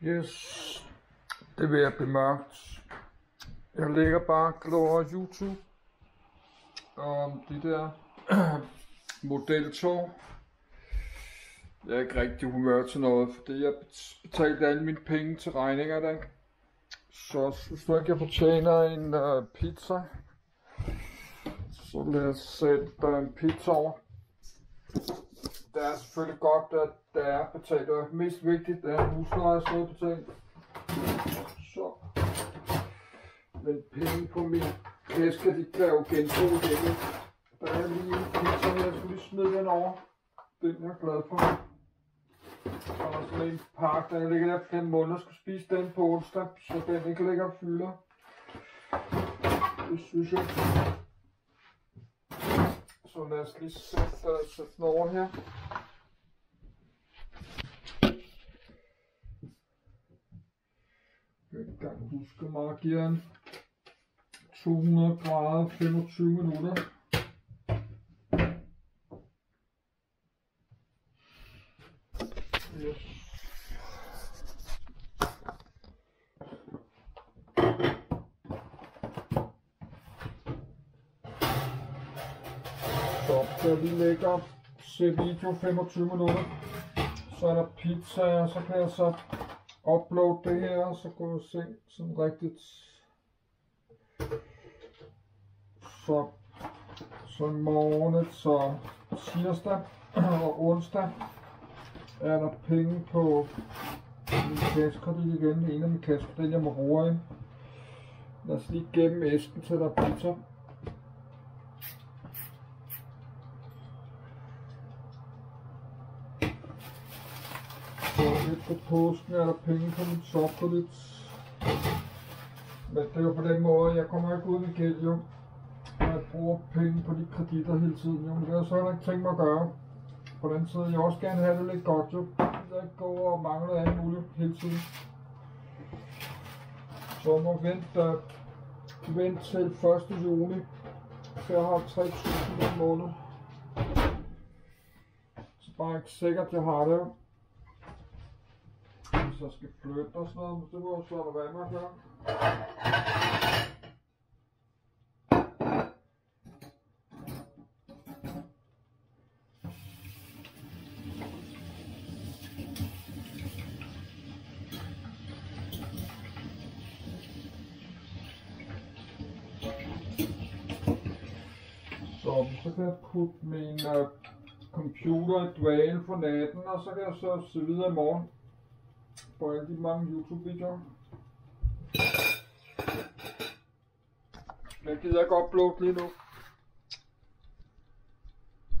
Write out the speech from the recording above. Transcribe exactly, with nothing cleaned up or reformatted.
Yes, det vil jeg blive mørkt. Jeg ligger bare og over YouTube om de der modeltog. Jeg er ikke rigtig humør til noget, fordi jeg betalte alle mine penge til regninger i dag. Så synes du ikke, jeg fortjener en uh, pizza? Så lad os sætte uh, en pizza over. Det er selvfølgelig godt, at det er betalt, og mest vigtigt er, at husleje er så betalt. Så. Men penge på min æske, de kan jo genbruge det. Der er lige en pizza her, jeg skulle lige smide den over. Den er jeg glad for. Så er der sådan en pakke, der ligger der flere måneder, skal spise den på onsdag, så den ikke ligger og fylder. Det synes jeg. Så lad os lige sætte, uh, sætte den over her. Jeg kan gang huske markeren. to hundrede grader, femogtyve minutter. Yes. Så da vi lægger se video femogtyve minutter, så er der pizza, og så kan jeg så uploade det her, og så gå og se sådan rigtigt. Så, så i morgen, så tirsdag og onsdag er der penge på min kassekredit igen. En af mine kassekredit, jeg må roe i. Lad os lige gemme æsken til der er pizza. Så efter påsken er der penge på min topkredit. Men det er jo på den måde, jeg kommer ikke ud med gæld jo. Jeg bruger penge på de kreditter hele tiden jo. Men det har jeg så heller ikke tænkt mig at gøre. På den side, jeg også gerne have det lidt godt jo. Jeg ikke gå og mangle alt muligt hele tiden. Så jeg må vente, uh, vente til første juni. Så jeg har tre tusind om måneden. Så bare ikke sikkert, at jeg har det. Hvis jeg skal flytte og sådan noget, det må jeg så der være med at gøre. Så, så kan jeg putte min uh, computer i dvale for natten, og så kan jeg så se videre i morgen på alle de mange YouTube-videoer. Men jeg gider ikke uploade lige nu.